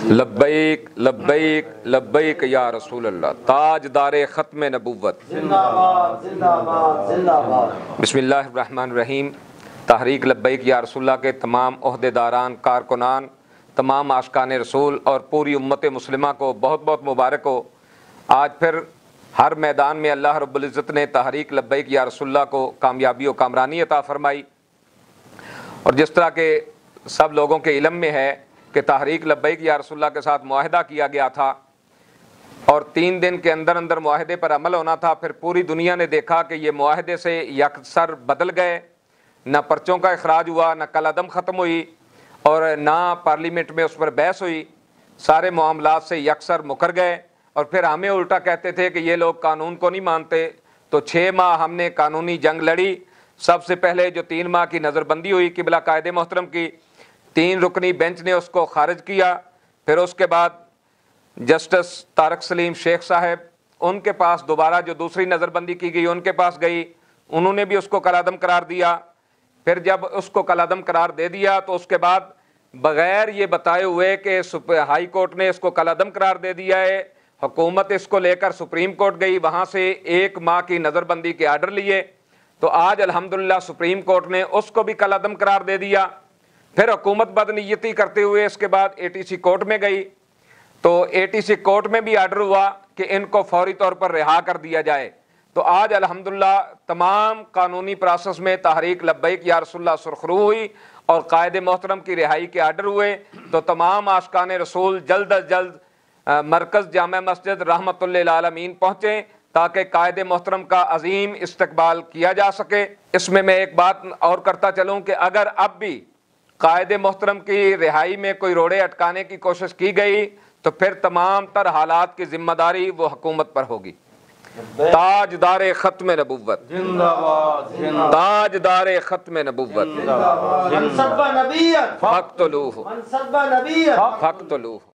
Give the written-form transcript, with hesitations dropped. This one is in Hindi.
लब्बैक लब्बैक लब्बैक या रसूल अल्लाह, ताजदारे ख़त्म नबुव्वत जिंदाबाद जिंदाबाद जिंदाबाद। बिस्मिल्लाहिर्रहमानिर्रहीम। तहरीक लब्बैक या रसूल के तमाम ओहदेदारान, कारकुनान, तमाम आशिकान रसूल और पूरी उम्मत मुस्लिमा को बहुत बहुत मुबारक हो। आज फिर हर मैदान में अल्लाह रब्बुल इज़्ज़त ने तहरीक लब्बैक या रसूल को कामयाबी और कामरानी अता फरमाई। और जिस तरह के सब लोगों के इल्म में है कि तहरीक लब्बैक या रसूल के साथ मुआहदा किया गया था और 3 दिन के अंदर अंदर मुआहदे पर अमल होना था। फिर पूरी दुनिया ने देखा कि ये मुआहदे से यकसर बदल गए, ना पर्चों का अखराज हुआ, ना कलअदम ख़त्म हुई और ना पार्लियामेंट में उस पर बहस हुई। सारे मामलात से यकसर मुकर गए और फिर हमें उल्टा कहते थे कि ये लोग कानून को नहीं मानते। तो 6 माह हमने कानूनी जंग लड़ी। सबसे पहले जो 3 माह की नज़रबंदी हुई किबला कायदे मोहतरम की, 3 रुकनी बेंच ने उसको खारिज किया। फिर उसके बाद जस्टिस तारक सलीम शेख साहब, उनके पास दोबारा जो दूसरी नज़रबंदी की गई उनके पास गई, उन्होंने भी उसको कलादम करार दिया। फिर जब उसको कलादम करार दे दिया तो उसके बाद बग़ैर ये बताए हुए कि हाई कोर्ट ने इसको कलादम करार दे दिया है, हुकूमत इसको लेकर सुप्रीम कोर्ट गई, वहाँ से 1 माह की नज़रबंदी के आर्डर लिए। तो आज अल्हम्दुलिल्लाह सुप्रीम कोर्ट ने उसको भी कलादम करार दे दिया। फिर हुकूमत बदनीयती करते हुए इसके बाद ATC कोर्ट में गई, तो ATC कोर्ट में भी आर्डर हुआ कि इनको फौरी तौर पर रिहा कर दिया जाए। तो आज अल्हम्दुलिल्लाह तमाम कानूनी प्रोसेस में तहरीक लब्बैक या रसूल सुरखरू हुई और कायदे मोहतरम की रिहाई के आर्डर हुए। तो तमाम आशिकान रसूल जल्द अज जल्द मरकज़ जामा मस्जिद रहमतुल लिल आलमीन पहुँचें ताकि कायदे मोहतरम का अजीम इस्तकबाल किया जा सके। इसमें मैं एक बात और करता चलूँ कि अगर अब भी कायदे मोहतरम की रिहाई में कोई रोड़े अटकाने की कोशिश की गई तो फिर तमाम तर हालात की जिम्मेदारी वो हुकूमत पर होगी। ताजदारे ख़त्म नबुव्वत जिंदाबाद जिंदाबाद। ताजदारे ख़त्म नबुव्वत मनसब्बा नबिय्यत फ़क़्तुलूहु मनसब्बा नबिय्यत फ़क़्तुलूहु।